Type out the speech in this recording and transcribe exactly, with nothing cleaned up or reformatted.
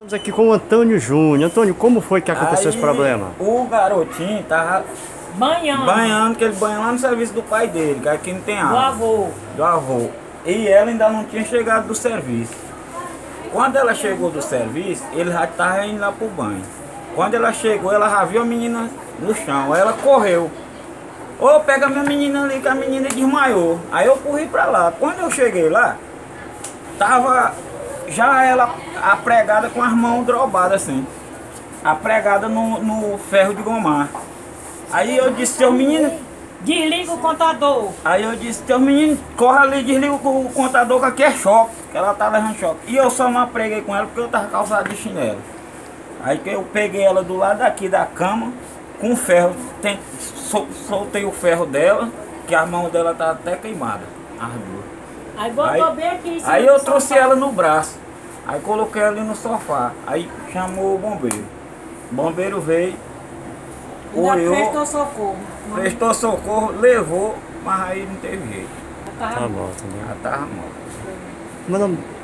Estamos aqui com o Antônio Júnior. Antônio, como foi que aconteceu Aí, esse problema? O garotinho tava Banhando. banhando, que ele banha lá no serviço do pai dele, que aqui não tem água. Do avô. Do avô. E ela ainda não tinha chegado do serviço. Quando ela chegou do serviço, ele já estava indo lá pro banho. Quando ela chegou, ela já viu a menina no chão. Aí ela correu. Ô, pega a minha menina ali, que a menina desmaiou. Aí eu corri pra lá. Quando eu cheguei lá, tava já ela apregada com as mãos drobadas assim. Apregada no, no ferro de gomar. Aí eu disse, seu menino... Desliga o contador. Aí eu disse, teu menino, corre ali, desliga o contador que aqui é choque. Que ela tá levando choque. E eu só não apreguei com ela porque eu tava calçado de chinelo. Aí que eu peguei ela do lado daqui da cama, com o ferro, tem, sol, soltei o ferro dela, que a mão dela tá até queimada, as duas. Aí botou Aí, bem aqui em cima aí do eu trouxe sofá. ela no braço, aí coloquei ela ali no sofá, aí chamou o bombeiro. O bombeiro veio, Ainda olhou, prestou socorro. prestou socorro, levou, mas aí não teve jeito. Tá Tá morto, né? Ela tava morta. Meu nome...